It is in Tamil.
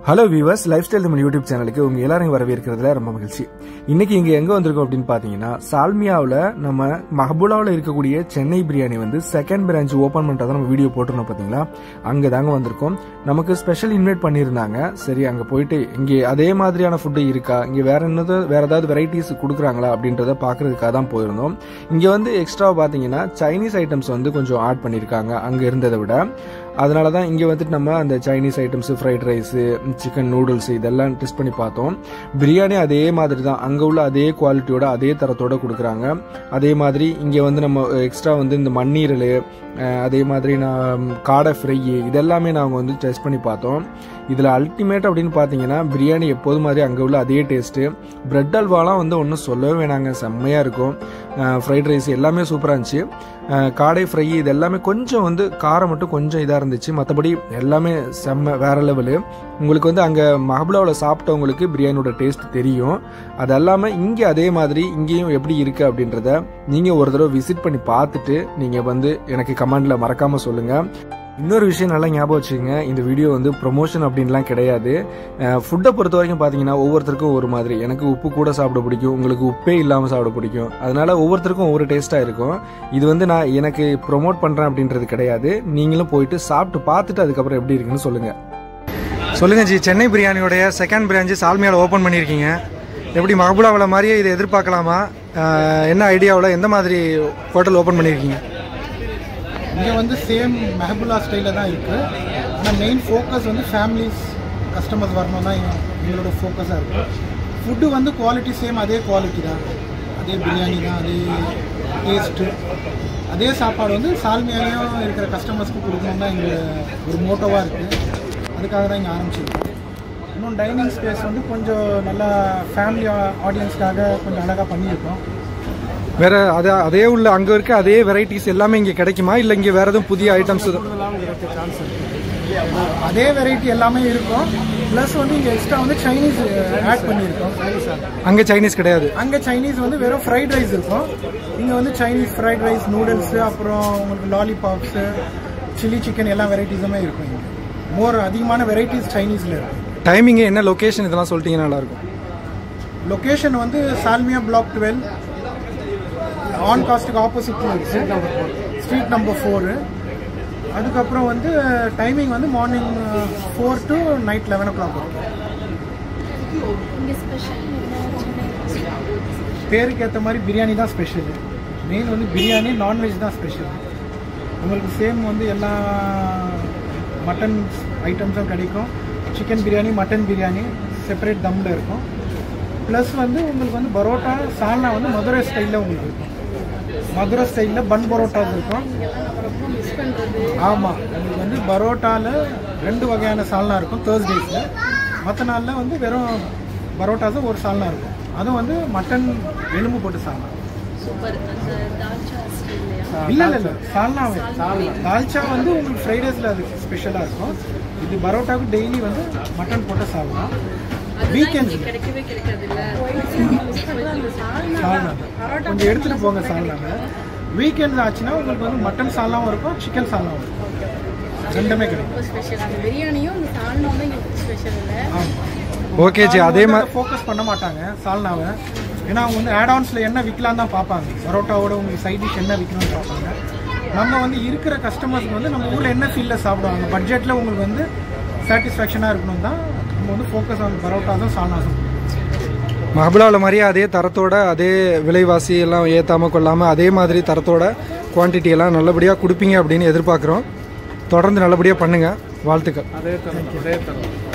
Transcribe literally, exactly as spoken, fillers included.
Hello viewers, life style Tamil YouTube சேனலுக்கு உங்க எல்லாரும் வரவேற்கிறதுல ரொம்ப மகிழ்ச்சி. இன்னைக்கு இங்க எங்க வந்திருக்கோம் அப்படின்னு பாத்தீங்கன்னா, சால்மியாவில் நம்ம மஹபூலாவில் இருக்கக்கூடிய சென்னை பிரியாணி வந்து செகண்ட் பிரான்ச் ஓபன் பண்ணிட்டு தான் நம்ம வீடியோ போட்டிருந்தோம் பாத்தீங்களா, அங்க தாங்க வந்திருக்கோம். நமக்கு ஸ்பெஷல் இன்வைட் பண்ணியிருந்தாங்க. சரி, அங்க போயிட்டு இங்கே அதே மாதிரியான ஃபுட்டு இருக்கா, இங்க வேற என்னது வேற ஏதாவது வெரைட்டிஸ் கொடுக்குறாங்களா அப்படின்றத பாக்குறதுக்காக தான் போயிருந்தோம். இங்க வந்து எக்ஸ்ட்ரா பாத்தீங்கன்னா சைனீஸ் ஐட்டம்ஸ் வந்து கொஞ்சம் ஆட் பண்ணிருக்காங்க அங்க இருந்ததை விட. அதனால தான் இங்கே வந்துட்டு நம்ம அந்த Chinese items, fried rice, chicken noodles இதெல்லாம் டெஸ்ட் பண்ணி பார்த்தோம். பிரியாணி அதே மாதிரி தான், அங்கே உள்ள அதே குவாலிட்டியோட அதே தரத்தோட கொடுக்குறாங்க. அதே மாதிரி இங்கே வந்து நம்ம எக்ஸ்ட்ரா வந்து இந்த மண்ணீரல், அதே மாதிரி நான் காடை ஃப்ரை இதெல்லாமே நாங்கள் வந்து டெஸ்ட் பண்ணி பார்த்தோம். இதில் அல்டிமேட் அப்படின்னு பார்த்தீங்கன்னா பிரியாணி எப்போது மாதிரி அங்கே உள்ள அதே டேஸ்ட்டு. பிரெட் அல்வாலாம் வந்து ஒன்றும் சொல்லவே வேணாங்க, செம்மையாக இருக்கும். ஃப்ரைட் ரைஸ் எல்லாமே சூப்பராக இருந்துச்சு. காடை ஃப்ரை இது எல்லாமே கொஞ்சம் வந்து காரம் மட்டும் கொஞ்சம் இதாக இருந்துச்சு. மற்றபடி எல்லாமே செம்ம வேற லெவலு. உங்களுக்கு வந்து அங்கே மஹபூலாவில் சாப்பிட்டவங்களுக்கு பிரியாணியோட டேஸ்ட் தெரியும். அது இல்லாமல் இங்கே அதே மாதிரி இங்கேயும் எப்படி இருக்குது அப்படின்றத நீங்கள் ஒரு தடவை விசிட் பண்ணி பார்த்துட்டு நீங்கள் வந்து எனக்கு கமெண்டில் மறக்காமல் சொல்லுங்கள். இன்னொரு விஷயம் நல்லா ஞாபகம் வச்சுக்கோங்க, இந்த வீடியோ வந்து ப்ரொமோஷன் அப்படின்லாம் கிடையாது. ஃபுட்டை பொறுத்த வரைக்கும் பார்த்தீங்கன்னா ஒவ்வொருத்தருக்கும் ஒரு மாதிரி. எனக்கு உப்பு கூட சாப்பிட பிடிக்கும், உங்களுக்கு உப்பே இல்லாமல் சாப்பிட பிடிக்கும். அதனால ஒவ்வொருத்தருக்கும் ஒவ்வொரு டேஸ்ட்டாக இருக்கும். இது வந்து நான் எனக்கு ப்ரொமோட் பண்ணுறேன் அப்படின்றது கிடையாது. நீங்களும் போயிட்டு சாப்பிட்டு பார்த்துட்டு அதுக்கப்புறம் எப்படி இருக்குன்னு சொல்லுங்கள். சொல்லுங்கள் ஜி, சென்னை பிரியாணியோடைய செகண்ட் பிரான்ச்சு சால்மியாவில் ஓப்பன் பண்ணியிருக்கீங்க. எப்படி மஹபூலாவில் மாதிரியே இதை எதிர்பார்க்கலாமா? என்ன ஐடியாவில் எந்த மாதிரி ஹோட்டல் ஓப்பன் பண்ணியிருக்கீங்க? இங்கே வந்து சேம் மெஹபூலா ஸ்டைலில் தான் இருக்குது. ஆனால் மெயின் ஃபோக்கஸ் வந்து ஃபேமிலிஸ் கஸ்டமர்ஸ் வரணும் தான் எங்களோட ஃபோக்கஸாக இருக்குது. ஃபுட்டு வந்து குவாலிட்டி சேம் அதே குவாலிட்டி தான், அதே பிரியாணி தான், அதே டேஸ்ட்டு, அதே சாப்பாடு வந்து சால்மியாலையும் இருக்கிற கஸ்டமர்ஸ்க்கு கொடுக்கணும் தான் எங்களுக்கு ஒரு மோட்டோவாக இருக்குது. அதுக்காக தான் இங்கே ஆரம்பிச்சிருக்கோம். இன்னும் டைனிங் ஸ்பேஸ் வந்து கொஞ்சம் நல்லா ஃபேமிலி ஆடியன்ஸ்க்காக கொஞ்சம் அழகாக பண்ணியிருக்கோம். வேற அதே அதே உள்ள அங்கே இருக்க அதே வெரைட்டிஸ் எல்லாமே இங்கே கிடைக்குமா, இல்லை இங்கே வேற எதுவும் புதிய ஐட்டம்ஸ்? அதே வெரைட்டி எல்லாமே இருக்கும். ப்ளஸ் வந்து இங்கே எக்ஸ்ட்ரா வந்து சைனீஸ் ஆட் பண்ணியிருக்கோம். அங்கே சைனீஸ் கிடையாது. அங்கே சைனீஸ் வந்து வெறும் ஃப்ரைட் ரைஸ் இருக்கும். இங்கே வந்து சைனீஸ் ஃப்ரைட் ரைஸ், நூடுல்ஸு, அப்புறம் உங்களுக்கு லாலிபாப்ஸு, சில்லி சிக்கன் எல்லா வெரைட்டிஸுமே இருக்கும். இங்கே மோர் அதிகமான வெரைட்டிஸ் சைனீஸில் இருக்கும். டைமிங் என்ன, லொக்கேஷன் இதெல்லாம் சொல்லிட்டீங்கன்னா நல்லாயிருக்கும். லொக்கேஷன் வந்து சால்மியா பிளாக் டுவெல் ஆன் காஸ்ட்டுக்கு ஆப்போசிட்டில் இருக்குது, ஸ்ட்ரீட் நம்பர் ஃபோரு. அதுக்கப்புறம் வந்து டைமிங் வந்து morning four to night eleven o'clock வரும். பேருக்கு ஏற்ற மாதிரி பிரியாணி தான் ஸ்பெஷல். மெயின் வந்து பிரியாணி, நான்வெஜ் தான் ஸ்பெஷல். உங்களுக்கு சேம் வந்து எல்லா மட்டன் ஐட்டம்ஸும் கிடைக்கும். Chicken biryani, mutton biryani separate தம்மில் இருக்கும். ப்ளஸ் வந்து உங்களுக்கு வந்து பரோட்டா, சால்னா வந்து மதுரை ஸ்டைலில் உங்களுக்கு இருக்கும். மதுரை ஸ்டைலில் பன் பரோட்டாஸ் இருக்கும். ஆமாம், உங்களுக்கு வந்து பரோட்டாவில் ரெண்டு வகையான சால்னா இருக்கும் தேர்ஸ்டேஸில். மற்ற நாளில் வந்து வெறும் பரோட்டாஸும் ஒரு சால்னா இருக்கும். அதுவும் வந்து மட்டன் எலும்பு போட்டு சால்னா. இல்லை இல்லை இல்லை சால்னாவே தால்ச்சா வந்து உங்களுக்கு ஃப்ரைடேஸில் அது ஸ்பெஷலாக இருக்கும். இது பரோட்டாவுக்கு டெய்லி வந்து மட்டன் போட்ட சால்னா. வீக்கெண்ட் கொஞ்சம் எடுத்துட்டு போங்க சால்னாங்க. வீக்கெண்ட் ஆச்சுன்னா உங்களுக்கு வந்து மட்டன் சால்னாவும் இருக்கும், சிக்கன் சால்னாவும் இருக்கும். ரெண்டுமே கிடைக்கும். ஓகே ஜி, அதே மாதிரி ஃபோக்கஸ் பண்ண மாட்டாங்க சால்னாவை. ஏன்னா அவங்க வந்து ஆட்ஆன்ஸில் என்ன விற்கலாம் தான் பார்ப்பாங்க. பரோட்டாவோட உங்களுக்கு சைட் டிஷ் என்ன விற்கணும்னு பார்ப்பாங்க. நம்ம வந்து இருக்கிற கஸ்டமர்ஸ்க்கு வந்து நம்ம ஊரில் என்ன ஃபீல்டில் சாப்பிடுவாங்க, பட்ஜெட்டில் உங்களுக்கு வந்து சாட்டிஸ்ஃபேக்ஷனாக இருக்கணும் தான் நம்ம வந்து ஃபோக்கஸ் ஆன் பரோட்டாஸும் சால்னாஸும். மஹபூலாவில் மாதிரியே அதே தரத்தோட அதே விலைவாசி எல்லாம் ஏற்றாமல் கொள்ளாமல் அதே மாதிரி தரத்தோட குவான்டிட்டி எல்லாம் நல்லபடியாக கொடுப்பீங்க அப்படின்னு எதிர்பார்க்குறோம். தொடர்ந்து நல்லபடியாக பண்ணுங்கள். வாழ்த்துக்கள். அதே தரம் அதே தரம்